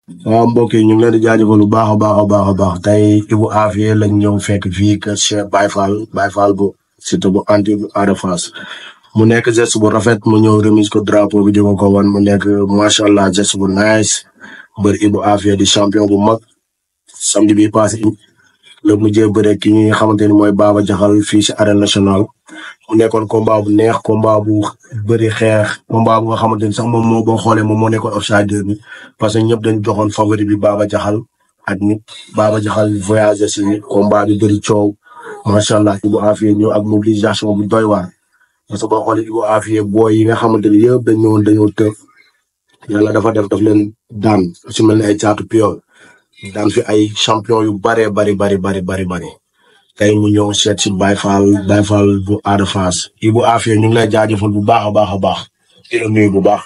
waaw mbokk yi ñu ngi leen di jaajëfal bu baax a baax a baax a baax tey Ibou Afia lañ ñëw fekk fii kër Cheikh Baye Fall bu Siteu bu anti Ada Fass mu nekk geste bu rafet mu ñëw remise ko drapeau bi di ko wan mu nekk macha allah geste bu nice mbër Ibou Afia di champion bu mag samedi bi passé la mujjee bëre ki nga xamante ni mooy Baba Jaxal fii si arène nationale mu nekkoon combat bu neex combat bu bëri xeex combat bu nga xamante ni sax moom moo boo xoolee moom moo nekkoon outsider bi parce que ñëpp dañ joxoon favori bi Baba Jaxal ak nit Baba Jaxal voyagé si combat bi bëri coow macha allah Ibou Afia ñëw ak mobilisation bu doy waar parce que boo xoolee Ibou Afia booy yi nga xamante ni yëpp dañoo tëf yàlla dafa def leen daan su mel ne ay caatu piol daan fi ay champion yu bari tey mu ñëw seet si Baye Fall bu Ada Fass Ibou Afia ñu ngi lay jaajëfal bu baax a baax a baax di la nuyu bu baax.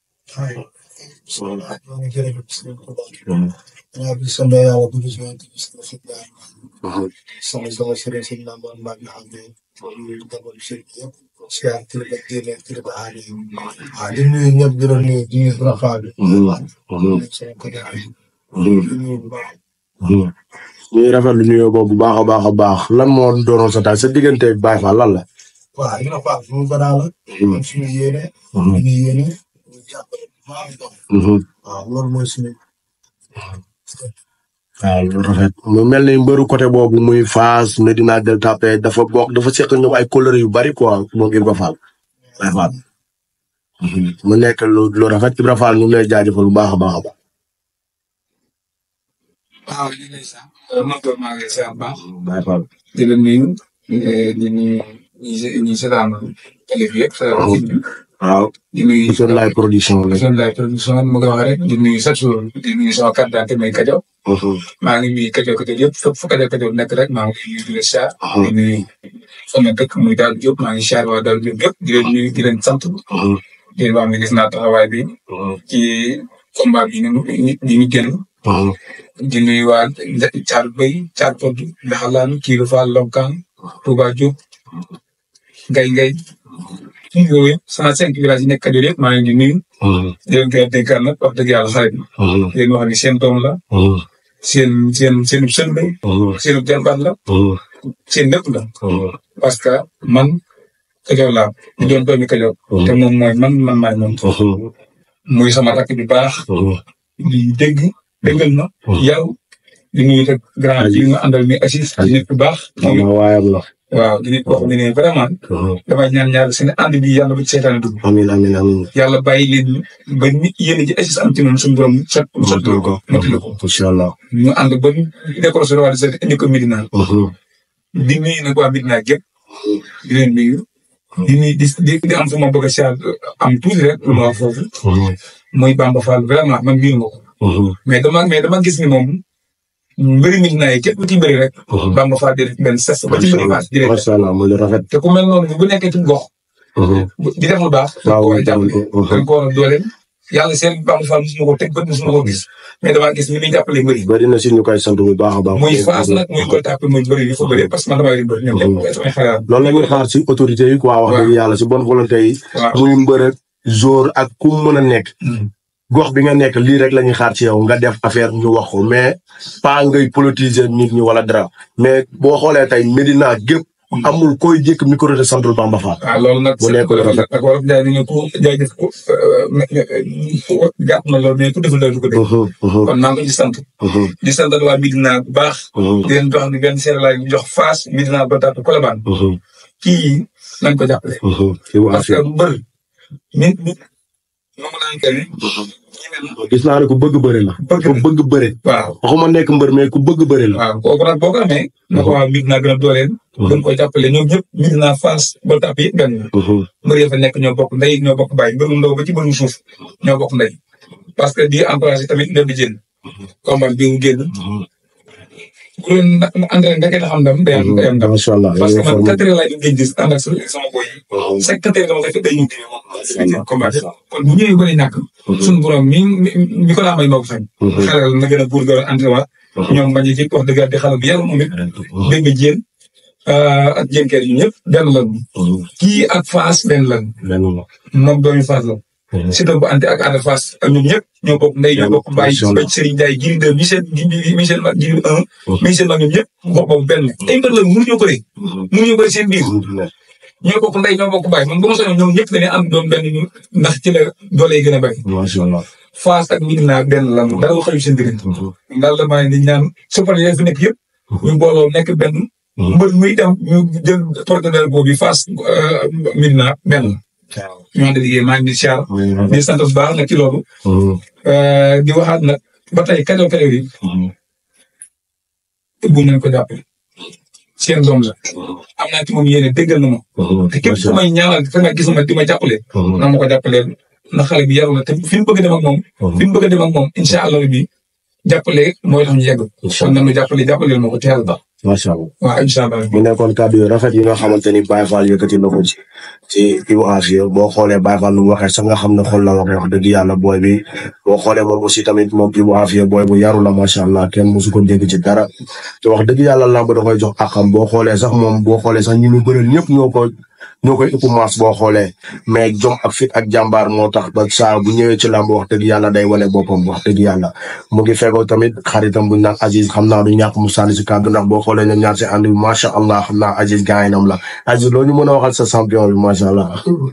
ñuy rafetlu nuyoo boobu bu baax a baax a baax lan moo doonoon sa taal sa diggante ak Baye Fall lan la. waaw li nga baax suñu banaa la. suñu yéene. suñu yéene ñu jàppale bu baax a baax. waaw loolu mooy suñu. waaw loolu rafet mu mel ni mbëru côté boobu muy Fass Medina Gueule Tapée dafa seq ñoom ay couleurs yu bari quoi moom Ibra Fall Baye Fall. mu nekk lu rafet Ibra Fall ñu ngi lay jaajëfal bu baax a baax a baax. waaw li ngay sax man toog maa ngi lay seetlu baax. Baye Fall. di la nuyu di nuyu ñi seetaan télé bi yëpp. waaw. di nuyu Vision Live Production la. Vision Live Production mu ko waxee rek di nuyu chaque jour di nuyu sama carte d'identité may Kajo. maa ngi nuyu Kajo yëpp fu Kajo nekk rek maa ngi nuyu di la siyaar. di nuyu sama dëkk muy Daal Diop maa ngi siyaar waa Daal Diop yëpp di leen nuyu di leen sant. di leen wax ne gis naa taxawaay bi ci combat bi ñu génn. di nuyu waa Thiar Bay Thiar Pod Ndaxalaan Kiiru Fall Lonkaan Touba Diop Ngay yooyu yëpp 105 villages yi nekk Kajoor yëpp maa ngi leen di nuyu. di leen koy dénkaan nag wax dëgg yàlla xarit na. di leen wax ni seen doom la. seenu sën la. seenu jarbaat la. seen lépp la. parce que man Kajoor laa di doon doomi Kajoor. te moom mooy man maay moom. muy sama rakk bi baax. di déggal na. yow di nuyu rek grand yi nga àndal ni Assis di nit bu baax. waaw di nit boo xam ne vraiment. damay ñaan ñaar seen ànd bi yàlla bu ci seetaan dugg. amiin. yàlla bàyyi leen ba nit yéen ji Assis am ci noonu suñu borom sotti ko. incha allah. ñu ànd ba décoré waa di seet indi ko Medina. di nuyu nag waa Medina gépp di leen nuyu. di am fu ma bëgg a siyaar am tuuti rek lu ma wax foofu. muy Bamba Fall vraiment man miinu ma ko. mais dama gis ni moom mbëri Medina yi képp ku ci mbëri rek. Bamba Fall di benn ses ba ci mbëri Fass. macha allah muy rafet. te ku mel noonu bu nekkee ci gox. di def lu baax. waaw dañ ko war a dooleel. yàlla seen Bamba Fall mosuma ko teg bët mosuma ko gis mais damaa gis ni muy jàppale mbëri. bëri na si ñu koy sant bu baax a baax. muy Fass nag muy Gueule Tapée muy mbëri yi fa bëree parce que man damay mbëri ñoom ñëpp samay xalaat. loolu la ñuy xaar si autorité yi quoi wax dëgg yàlla si bonne volonté yi. muy mbër ak jour ak ku mën a nekk. gox bi nga nekk lii rek la ñuy xaar ci yow nga def affaire ñu wax ko mais pas ngay politiser nit ñi wala dara mais boo xoolee tey Medina gépp amul koy jékk micro de santul Bamba Fall. waaw loolu nag bu nekk rafet ak wolof jaay nañu ko jaay def ko gàtt na loolu mais ku deful loolu du ko def. kon maa ngi ko di sant. di sant waa Medina bu baax. di leen jox ni benn seere laay jox Fass Medina ba taatu Colobane. kii nañ ko jàppale. parce que mbër gis naa ne ku bëgg bëri la. ku bëgg bëri. waaw waxuma nekk mbër mais ku bëgg bëri la. waaw kooku nag boo ko amee. na ko waa Medina gën a dooleel. gën koy jàppale ñoom ñëpp Medina Fass Gueule Tapée yëpp benn la. mbër ya fa nekk ñoo bokk ndey ñoo bokk bàyyi mbëru ndaw ba ci mbëru suuf ñoo bokk ndey. parce que di encouragé tamit ndem di jënd. combat bi mu génn. bu doon engrais nga koy xam ndam day am ndam. macha allah parce que man 4 heures laay liggéey gis ànd ak sama boy yi. 5 heures dama koy fekk day ñëw kii moom. combat kon bu ñëwee ba lay ñàkk. suñu borom mi ko laa may moo ko fañ. xelal na gën a góor gën a entraînement. ñoom bañ a jëkk wax dëgg di xelal bu yàlla moom it. dégg nga jéen ak jéen kër yi ñëpp benn lan. kii ak Fass benn lan. moom doomi Fass la. Siteu bu Anta ak Ada Fass ak ñoom ñëpp ñoo bokk ndey ñoo bokk baay bañ Serigne Ndiaye Giri 2 mi seen mag Giri 1 mi seen mag ñoom ñëpp bokk boobu benn ay mbër la mënuñoo bëri seen biir ñoo bokk ndey ñoo bokk baay man bu ma soñoon ñoom ñëpp dañuy am doon benn ñu ndax ci la doole yi gën a bëri macha allah Fass ak Médina benn la dara lu xëyu seen diggante daal la maa ngi ñaan support yi fi nekk yëpp ñu booloo nekk benn mbër muy dem ñu jël partenaire boobu Fass Médina benn ñu ànd liggéey maa ngi di siyaar di sant bu baax nag ci loolu di waxaat nag ba tey kajoor yi bu nañ ko jàppale seen doom la am naa ci moom yéene déggal na ma te képp ku may ñaanal fa nga gis ma di ma jàppale na ma ko jàppaleel ndax xale bi yaru la te fi mu bëgg a dem ak moom incha allah bi jàppale mooy tax ñu yegg kon nag ñu jàppaleel ma ko te yàlla baax macha allah waaw incha allah mu nekkoon kàddu yu rafet yi nga xamante ni Baye Fall yëkkati na ko ci Ibou Afia boo xoolee Baye Fall nu mu waxee sax nga xam ne xool la waxee wax dëgg yàlla booy bi boo xoolee moom aussi tamit moom Ibou Afia booy bu yaru la macha allah kenn mosu ko dégg ci dara te wax dëgg yàlla lamb da koy jox akam boo xoolee sax ñu ñu bëral ñëpp ñoo koy ëpp maas boo xoolee mais jom ak fit ak jàmbaar moo tax ba saa bu ñëwee ci làmb wax dëgg yàlla day wane boppam wax dëgg yàlla mu ngi fekkoo tamit xaritam buñ naan Aziz xam naa du ñàkk mu sànni si kàddu ndax boo xoolee ñoom ñaar si ànd bi macha allah xam naa Aziz gaynam la Aziz loolu ñu mën a waxal sa champion bi macha allah.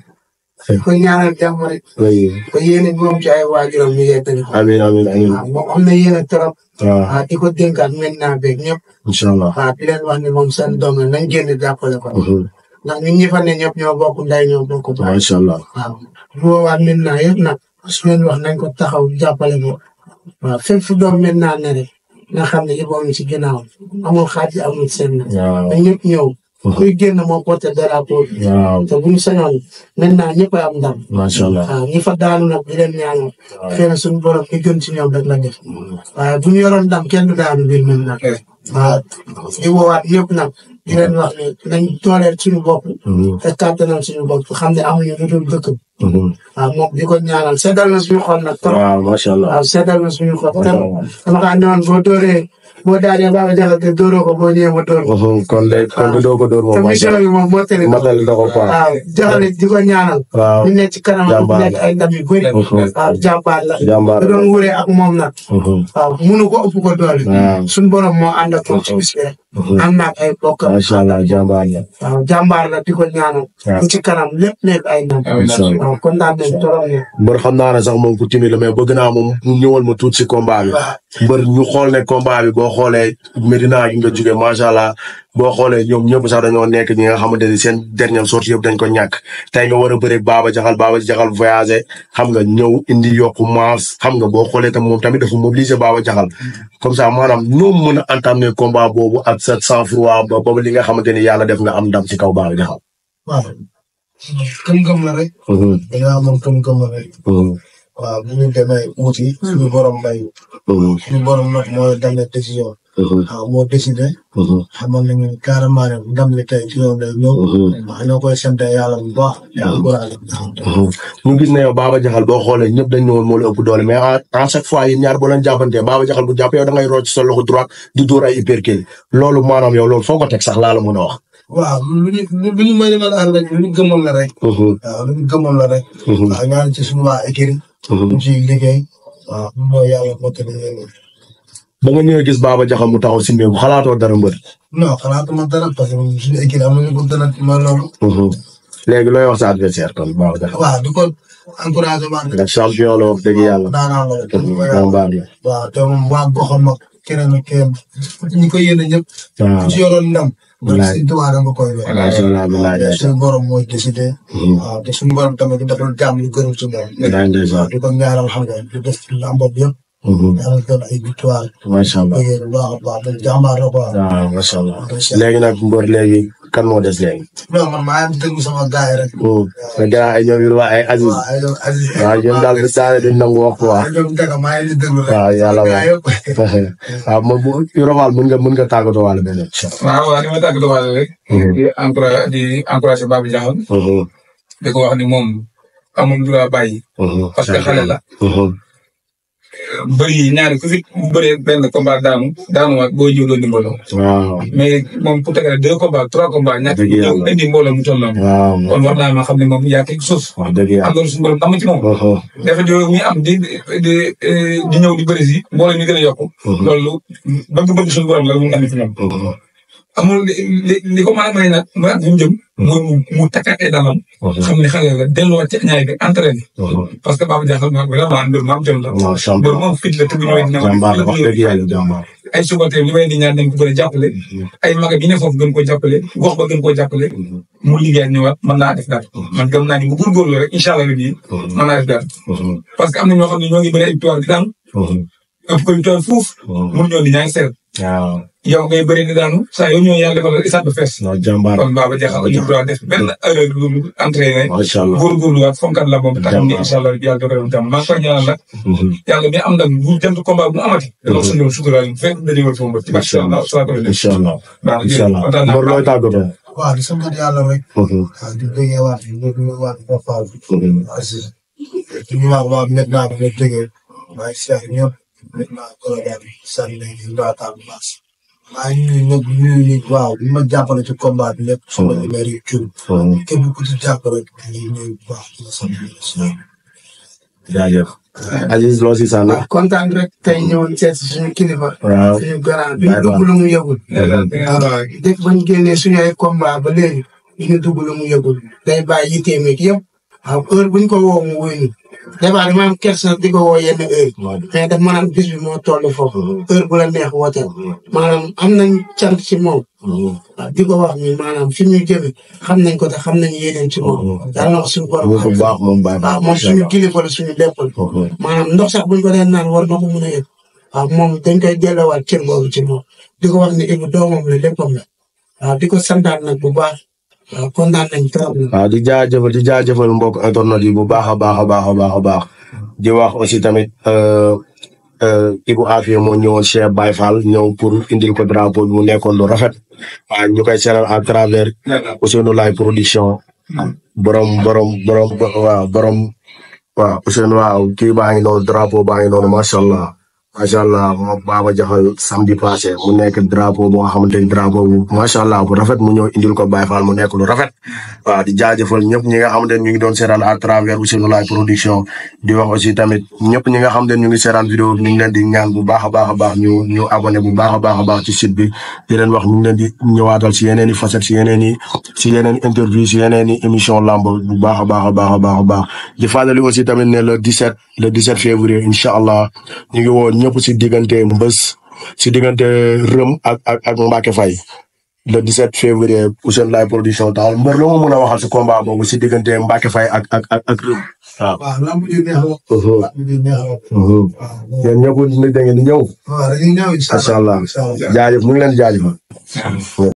ko ñaanal jàmm rek. ko yéene moom ci ay waajuram ñu ngi tënk. amiin amiin amiin. moom am na yéene trop. waaw di ko dénkaat maintenant beeg ñëpp. incha allah waaw di leen wax ne moom seen doom la nañ génn jàppale ko. ndax ñun ñi fa ne ñëpp ñoo bokk nday ñoo bokk baay. macha allah waaw bu boobaa maintenant yëpp nag su leen wax nañ ko taxaw jàppale ko waaw fépp fu doom maintenant ne rek nga xam ne Ibou ngi ci ginnaaw amul xaaj amul seen na. waaw ñëpp ñëw. kuy génn moom porté drapeau bi. waaw te bu ñu sañoon maintenant ñëpp am ndam. macha allah waaw ñi fa daanu nag di leen ñaanal. xëy na suñu borom li gën ci ñoom rek la def. waaye bu ñu yoroon ndam kenn du daanu biir maintenant. waaw di woowaat ñëpp nag. di leen wax ne nañ dooleel suñu bopp. te kàttanal suñu bopp xam ne amuñu lu dul dëkk. waaw moom di ko ñaanal seddal na suñu xol nag. waaw macha allah waaw seddal na suñu xol. dama kaa ne woon boo daanee Baba Diakhal te dóoroo ko boo ñëwee ma dóor ko. kon du doo ko dóor moom. te mission bi moom moo tële. matali na ko quoi. waaw joxale di ko ñaanal. waaw ñu nekk ci kanam ak nekk ay ndam yu bëri. waaw jàmbaar la. jàmbaar la doon wuree ak moom nag. waaw munu ko ëpp ko doole. suñu borom moo ànd ak moom ci bis bi rek. am na ay bokk. macha allah jàmbaar la. waaw jàmbaar la di ko ñaanal. waaw ci kanam lépp nekk ay ndam. waaw kon daan nañ trop ne. mbër xam naa ne sax moom ku timide la mais bëgg naa moom mu ñëwal ma tuuti si combat bi. mbër ñu xool ne combat bi boo xoolee Medina gi nga jóge macha allah boo xoolee ñoom ñëpp sax dañoo nekk ñi nga xamante ni seen dernière sortie yëpp dañ ko ñàkk tey nga war a bëre Baba Diakhal voyagé xam nga ñëw indi yokku maas xam nga boo xoolee tam moom tamit dafa mobiliser Baba Diakhal comme ça maanaam ñoom mën a entamer combat boobu ak sa sang-froid ba li nga xamante ni yàlla def nga am ndam ci kaw Baba Diakhal. waaw gëm-gëm la rek. dañoo amoon gëm-gëm la rek. waaw bu ñu demee wuti. suñu borom bay. suñu borom nag mooy demee décision. waaw moo décidé. xamal nañu carrément ne ndam li tey ci yow day ñëw. wax ñoo koy sant yàlla bu baax. ñu gis ne yow Baba Diakhal boo xoolee ñëpp dañ ñëwoon moo la ëpp doole mais à chaque fois yéen ñaar boo leen jàppantee Baba Diakhal bu jàpp yow da ngay rocc sa loxo droite di dóor ay uppercut loolu maanaam yow loolu foo ko teg sax laa la mën a wax. waaw lu ñu may demal ànd rek lu ñu gëmoon la rek. waaw lu ñu gëmoon la rek. waaw ñaan ci suñu waa écurie. ñu ciy liggéey. waaw mooy yàlla moo tëdd leen. ba nga ñëwee gis Baba Diakhal mu taxaw si mbéy xalaatoo dara mbër. non xalaatuma dara parce que suñu écurie am nañu ko dara ma loolu. léegi looy wax sa adversaire kon Baba Diakhal. waaw di ko encouragé waat. nga champion la wax dëgg yàlla. daanaka la. waaw te moom waa goxam ak keneen ak keneen ñu ko yéene ñëpp. waaw ci yoroon ndam. walaay si tubaab nga koy wér. walaay suñu borom mooy décidé. waaw te suñu borom tamit di defal jàmm yu gërëm ci moom. waaw di ko ñaaral xam nga di def lambam yëpp. yàlla doon ay victoire. macha allah bu baax a baax te jàmbaar la quoi. waaw macha allah léegi nag mbër léegi kan moo des léegi. non man maa ngi déglu sama gars yi rek. mais gars ay ñoom yu ay Aziz. waaw ay ñoom Aziz. waaw ñoom daal di daal di nangu wax quoi. waaw ñoom Ndaka maa ngi leen di déglu rek. waaw yàlla waaw moom bu Yoromal mën nga tàggatoo wàllu beneen. waaw waaw li ma tàggatoo wàllu rek. di encouragé Baba Diakhal. di ko wax ni moom amul droit bàyyi. parce que xale la. bëri ñaari ku fi bëree benn combat daanuwaat boo jiw doon di mbooloo. waaw mais moom pour tegale 2 combats 3 combats ñàkk ñëw indi mbooloo mu toll noonu. waaw kon war naa ma xam ne moom yaa quelque chose. wax dëgg yàlla am loolu suñu borom am ci moom. dafa jóge muy am di ñëw di bëri si mbooloo ñu gën a yokku. loolu bëgg-bëgg suñu borom la mu ngi am ci moom. amul li ko mën a may nag mooy ak ñu jëm. mooy mu takkaat ay dalam. xam ne xale la delluwaat ci ñaay bi entraîné. parce que Baba Diakhal moom vraiment mbir mu am jom la. mbir moom fit la te bu ñëwee dina wax dëgg yàlla jàmbaar ay supporter li may di ñaan dañ ko gën a jàppale. ay mag yi ne foofu gën koo jàppale gox ba gën koo jàppale. mu liggéey ñëwaat mën naa def daal. man gëm naa ni bu góorgóorlu rek incha allah bii mën naa def daal. parce que am na ñoo xam ne ñoo ngi bëri ay victoire di daan. ëpp ko victoire fuuf. mun ñoo di ñaari seet. waaw yow ngay bëri di daanu saa yoo ñëwee yàlla defal isaat ba fees. non jàmbaar kon Baba Diakhal ñu doon def benn erreur lu entraîné. macha allah góorgóorluwaat fonkat la moom. tax ni incha allah yàlla dogal jàmm maa ngi koy ñaanal nag. yàlla mi am nag bu jënd combat bu mu amati. dafa suñu doon suturaal ñu fekk dajeewal foofu ci macha allah incha allah incha allah Mor looy tàggatoo. waaw di sant yàlla rek. waaw di déggee waat Fapal. ñu waa maintenant ba nga déggee. maa ngi seq ñëpp. maintenant Colobane sànni nañ fi ndaataan bu baax. maa ngi nuyu ñëpp nuyu waaw bi ma jàppale ci combat bi lépp. sama numéro yi tur. képp ku ci jàpp rek maa ngi nuyu bu baax di la sant. jaajëf. Aziz loo si sànni. kontaan rek tey ñëwoon seet si suñu kilifa. waaw suñu garaan bi ñu dugg lu mu yëgul. waaw dëgg ba ñu génnee suñu ay combat ba léegi ñu dugg lu mu yëgul. day bàyyi yitteem ak yëpp. waaw heure bu ñu ko woo mu wuyu ñu. des fois dama am kersa di ko woo yenn heure. mais daf maanaam bis bi moo toll foofu. heure bu la neex wooteel. maanaam am nañ cant ci moom. waaw di ko wax ni maanaam fi ñu jëmee xam nañ ko te xam nañ yéeneen ci moom. yàlla na wax suñu borom. baax moom baax waaw moom suñu kilifa la suñu lépp la. maanaam ndox sax buñ ko dee naan war na ko mën a yëg. waaw moom dañ koy delloowaat cër boobu ci moom. di ko wax ni Ibou doomam la léppam la. waaw di ko santaat nag bu baax. waaw kontaan nañ trop. waaw di jaajëfal mbokk internet yi bu baax a baax. di wax aussi tamit Ibou Afia moo ñëwoon Cheikh Baye Fall ñëw pour indil ko drapeau bi mu nekkoon lu rafet. waaw ñu koy seeral à travers Ousseynou Laye production. borom Ousseynou waaw kii baa ngi noonu drapeau baa ngi noonu macha allah. macha allah moom Baba Diakhal samedi passé mu nekk drapeau boo nga xamante ni drapeau bu macha allah bu rafet mu ñëw indil ko Baye Fall mu nekk lu rafet. waaw di jaajëfal ñëpp ñi nga xamante ni ñu ngi doon seetaan à travers Ousseynou Laye production di wax aussi tamit ñëpp ñi nga xamante ni ñu ngi seetaan vidéo bi ñu ngi leen di ñaan bu baax a baax ñu abonné bu baax a baax ci site bi di leen wax ñu ngi leen di ñëwaatal si yeneen i facettes si yeneen i interview si yeneen i émission lamb bu baax a baax di fàttali aussi tamit ne le 17 février incha allah ñu ngi woon ñëpp si diggante Mbës si diggante Rëm ak Mbacke Faye le 17 février Ousseynou Laye production taxal mbër la ma mën a waxal si combat boobu si diggante Mbacke Faye ak Rëm waaw. waaw lamb ji neex la. yéen ñëpp da ngeen di ñëw. waaw dañuy ñëw incha allah macha allah jaajëf ñu ngi leen di jaajëfal.